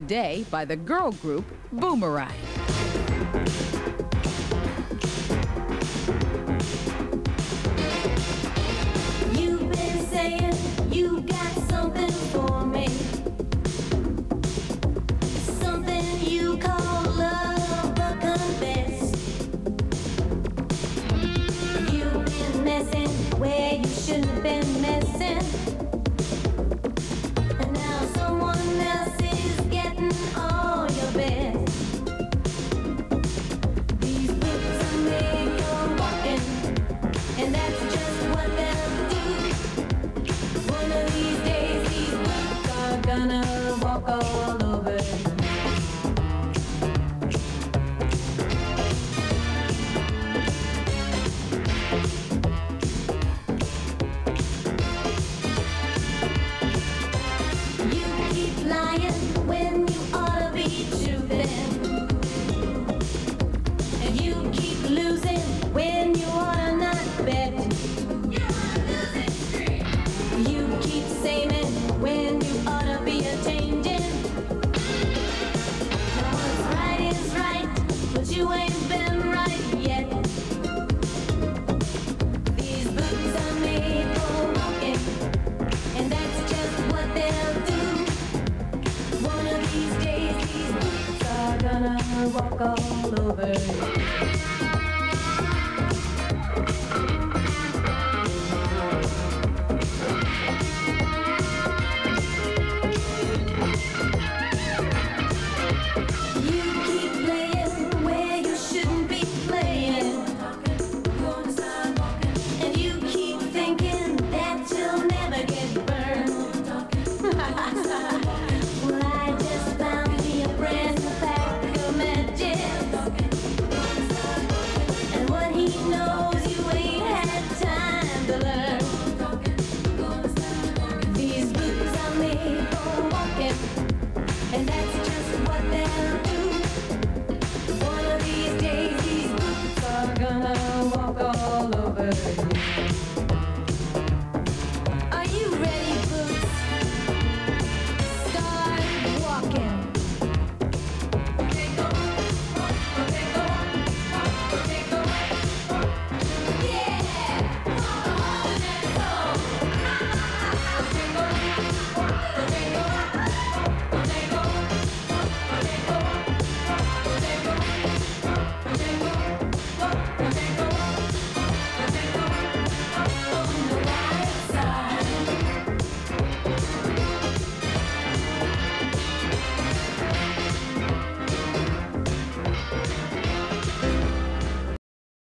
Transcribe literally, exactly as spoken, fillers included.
Day by the girl group Boomerang. You've been saying you got something for me, something you call love, but confess you've been messing where you shouldn't have been messing, and now someone else is getting all your best. These boots are made for walking, and that's just what they'll do. One of these days, these boots are gonna walk all over you. You keep lying when you ought to be truthing, and you keep losing when you ought to not bet. You keep saying when you ought to be a changing. Now what's right is right, but you ain't been right yet. These boots are made for walking, and that's just what they'll do. One of these days, these boots are gonna walk all over you. And that's just what they'll